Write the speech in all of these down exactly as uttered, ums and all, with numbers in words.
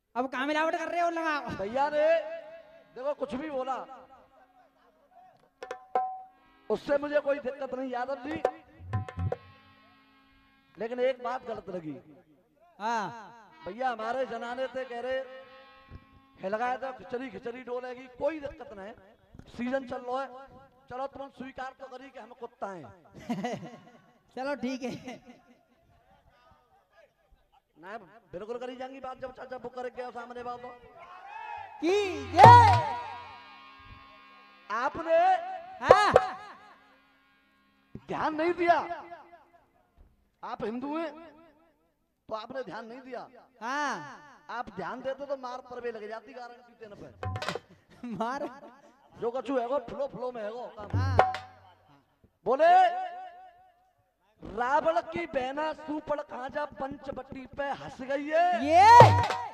अब कहाँ मिलावट कर रहे हो लगा भैया ने देखो कुछ भी बोला उससे मुझे कोई दिक्कत नहीं यादव जी, लेकिन एक बात गलत लगी। हाँ भैया हमारे जनाने थे कह रहे हिलगाए तो खिचड़ी खिचड़ी डोलेगी, कोई दिक्कत नहीं, सीजन चल रहा है, चलो तुम स्वीकार तो करी कि हम कुत्ता हैं। चलो ठीक है ना बिल्कुल करी जाएंगी बात, जब चाचा बुक करके गया सामने बात तो की ये आपने हाँ ध्यान नहीं दिया। आप हिंदू हैं तो आपने ध्यान नहीं दिया। हाँ आप ध्यान देते तो मार पर भी लग जाती गारंटी देने पे। मार जो कछु है वो फ्लो फ्लो में है वो काम। हाँ बोले रावण की बहना सुपड़ खाजा पंचवटी पे हंस गई है, ये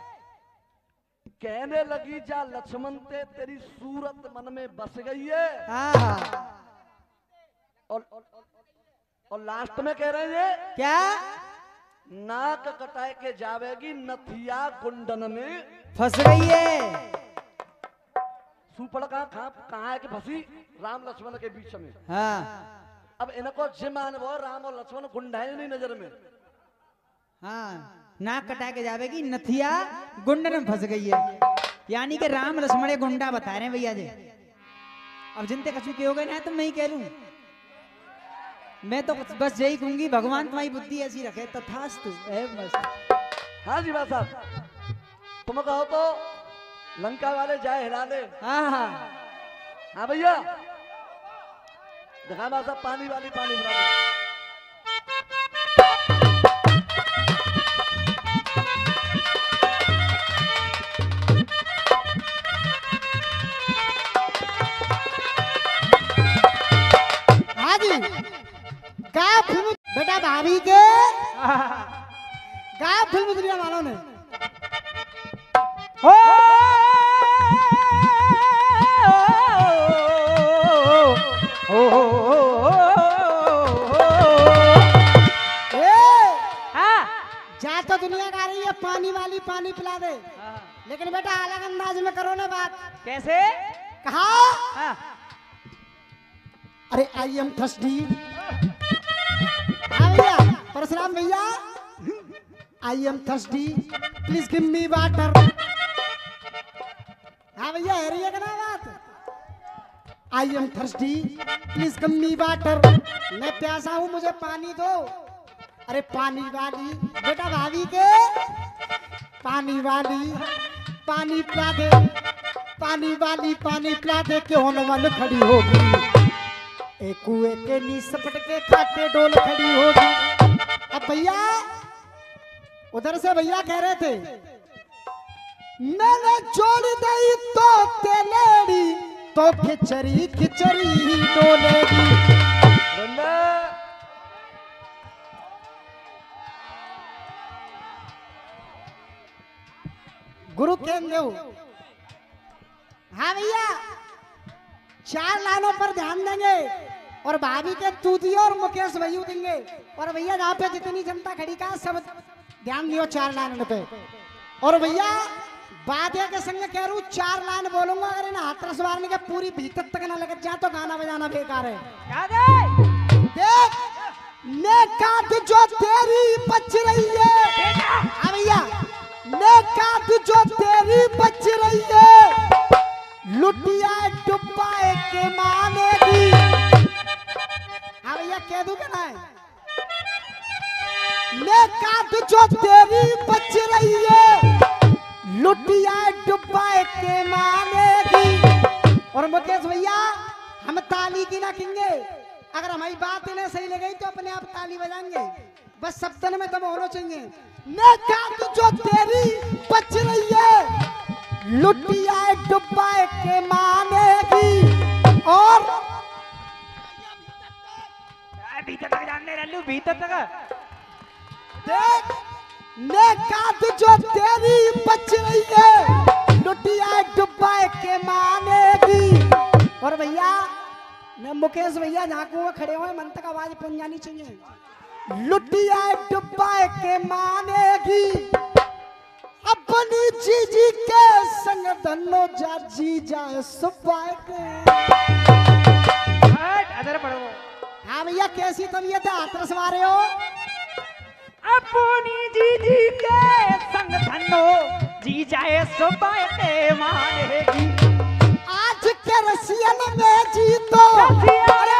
कहने लगी जा लक्ष्मण ते तेरी सूरत मन में बस गई है। हाँ और और लास्ट में कह रहे हैं क्या नाक कटाए के जावेगी नथिया गुंडन में फंस गई है। सुपड़ कहाँ कहाँ कहाँ है कि फंसी राम लक्ष्मण के बीच में। हाँ अब इनको जिमान वो राम और लक्ष्मण गुंडा है नहीं नजर में। हाँ नाक कटा के जावेगी नथिया गुंडन में फंस गई है, यानी कि राम लक्ष्मण ये गुंडा बता रहे हैं भैया जी। अब जिनते कछु के हो गए ना तो मैं ही कह लूं, मैं तो बस यही कहूंगी भगवान तुम्हारी बुद्धि ऐसी रखे तथास्तु है बस। हाँ जी बात साहब, तुम कहो तो लंका वाले जाए हिला दे। हाँ हाँ हाँ भैया दिखा बात साहब, पानी वाली पानी बना दे। हाँ जी गा फिल्म बेटा भाभी के गा फिल्म दुनिया वालों ने हो जा तो दुनिया का रही है पानी वाली पानी पिला दे, लेकिन बेटा अलग अंदाज में करो ना बात। कैसे कहा हाँ अरे आई एम थर्स्टी। हाँ भैया परशुराम भैया I am thirsty please give me water. हाँ भैया है का ना बात। I am thirsty please give me water, मैं प्यासा हूं मुझे पानी दो। अरे पानी वाली बेटा भाभी के पानी वाली पानी पिला दे, पानी वाली पानी पिला दे क्यों न मन खड़ी होगी, एक कुएं के नी सपट के खाटे डोल खड़ी होगी। अब भैया उधर से भैया कह रहे थे मैंने जोड़ दी तो तेलेड़ी तो खिचड़ी खिचड़ी ही डोलेगी। गुरु केंद्र हाँ भैया चार लाइनों पर ध्यान देंगे और भाभी के तूती और मुकेश भैया देंगे। और भैया जहाँ पे जितनी जनता खड़ी का सब ध्यान दियो चार लाइनों पे। और भैया बात है के संग कह रू चार लाइन बोलूंगा, अगर इन हाथ रसवारने के पूरी भीतर तक ना लगे जा तो गाना बजाना बेकार है। देख ने काट जो तेरी बच रही है हाँ भैया, ने काट जो तेरी बच रही है लुटिया डुब्बा के मानेगी। हाँ भैया कह दूं क्या है ने काट जो तेरी बच रही है लुटिया डुब्बा के मानेगी। और मुकेश भैया हम ताली की ना किंगे, अगर हमारी बात इन्हें सही लगी तो अपने आप ताली बजाएंगे, बस सप्तन में दम होना चाहिए। ने काट जो तेरी बच रही है लुटिया डुब्बा के मानेगी। और भीतर तक जानने रल्लू भीतर तक देख ने काट जो तेरी बच रही है लुटिया डुब्बा के मानेगी। और भैया ने मुकेश भैया झांकू हुए खड़े हुए मन तक आवाज पहुंच जानी चाहिए। लुटिया डुब्बा के मानेगी अपनी जी जी के संग धनो जा जी जाए सुबाए के। अदर पढ़ो। हाँ भैया कैसी तबीयत है, हाथ रसवा रहे हो? अपनी जी जी के संग धनो जी जाए सुबाए के मानेगी। आज के रसियन में जी तो अरे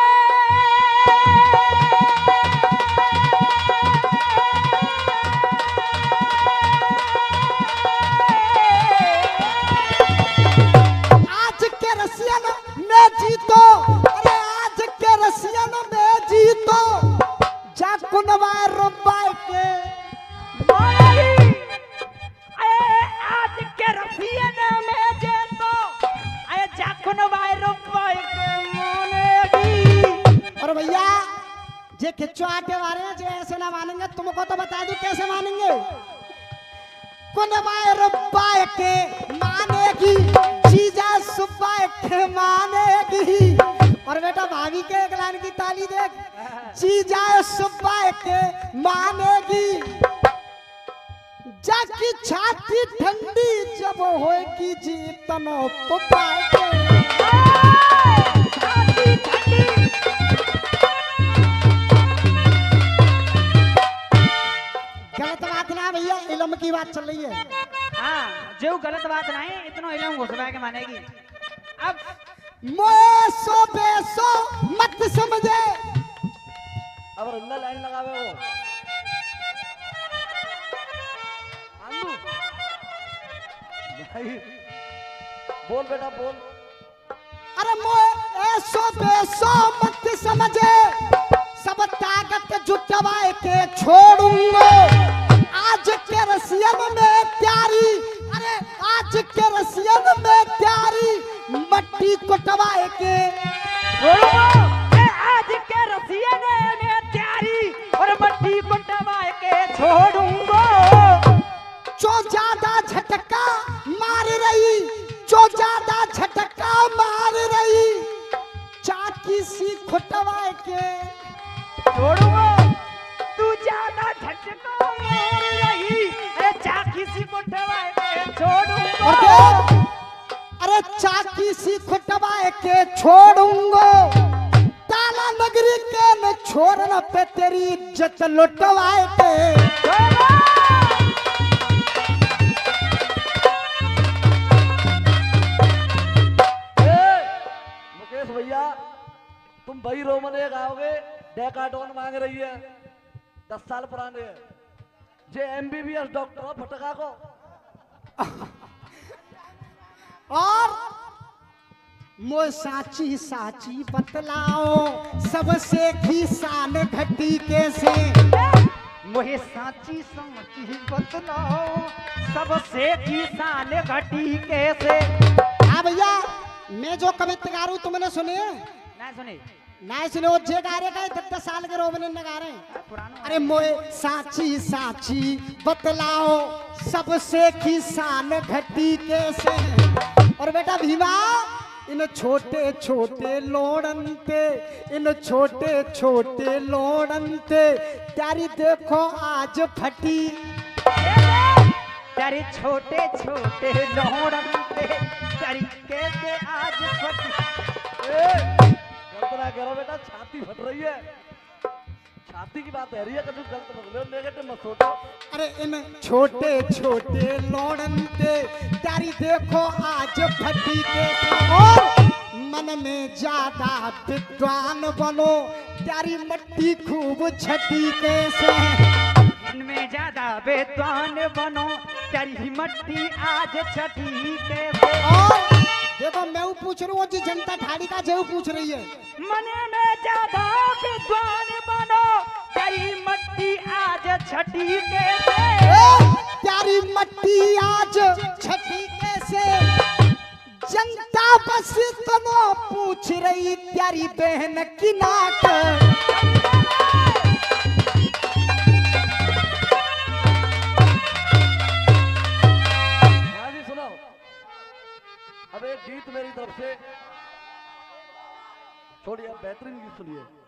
आज के रसियन में जी तो अरे आज के रसियन में जी तो जा कुनवाए रुबाए के मानेगी। अरे आज के रसियन में जे तो अरे जाकुन वायरो पाए के मानेगी। और भैया जे खिंचवा के बारे में जो ऐसे ना मानेंगे तुमको तो बता दूं कैसे मानेंगे। कुनवाए रुबाए के मानेगी, जीजा सुबाए के मानेगी। और बेटा भाभी के एक लाइन की ताली देख, जीजा सुबाए के मानेगी। जाकी छाती ठंडी जब होएगी जी तनो पुपाए के। छाती ठंडी। गलत बात ना भैया, इल्म की बात चल रही है। हाँ जो गलत बात नहीं इतना इलम घुसवा के मानेगी। अब मोए सो बेसो मत समझे। अब रंदा लाइन लगावे हो आंदू भाई, बोल बेटा बोल। अरे मोए ऐसो बेसो मत समझे, सब ताकत जुटवाए के छोड़ूंगा। आज के रसियन में प्यारी, अरे आज के रसियन में प्यारी मट्टी कुटवाए के। आज के रसियन में तैयारी और मट्टी कुटवा के छोड़ूंगा। जो ज्यादा झटका मार रही, जो ज्यादा झटका मार रही चाकी सी खुटवाए के छोड़ूंगा। तू ज्यादा झटका मार रही अरे चाकी सी कुटवा के और छोड़ूंगा। देख, अरे चाकी सी खुटवाए के छोड़ूंगा। ताला नगरी के न छोड़ना पे तेरी इज्जत लुटवाए के। मुकेश भैया तुम वही रोमने गाओगे, डेकाडोन मांग रही है, दस साल पुराने है। जे एमबीबीएस डॉक्टर फटका को। और मोय साची साची बतलाओ सबसे किसान घटी कैसे। मोहे साची साची बतलाओ सबसे किसान घटी कैसे। हाँ भैया मैं जो कविता गा रहा हूँ तुमने सुने? ना सुने ना सुने, वो जे गा रहे का दस दस साल के रोमने न गा रहे हैं। पुराना अरे मोए साची साची बतलाओ सबसे किसान घटी कैसे। और बेटा भीमा इन छोटे छोटे लोड़न पे, इन छोटे छोटे लोड़न पे त्यारी देखो आज फटी। तेरे छोटे छोटे लोड़न पे तेरी कैसे आज फटी। गलत ना करो बेटा, छाती फट रही है, छाती की बात है रही है, कभी गलत बोलो, नेगेटिव मत सोचो। अरे इन छोटे छोटे लोड़न पे त्यारी देखो आज फटी के। और मन में ज्यादा विद्वान बनो त्यारी मट्टी खूब छटी कैसे। मन में ज्यादा विद्वान बनो तेरी मट्टी आज छठी कैसे। और देखो मैं वो पूछ रहा हूँ जी, जनता ठाड़ी का जो पूछ रही है। मन में ज्यादा विद्वान बनो तेरी मट्टी आज छठी कैसे। ए, प्यारी मट्टी आज छठी कैसे। जनता बस इतना पूछ रही प्यारी बहन की नाक। हाँ जी सुनो, अब एक गीत मेरी तरफ से छोड़िए, बेहतरीन गीत सुनिए।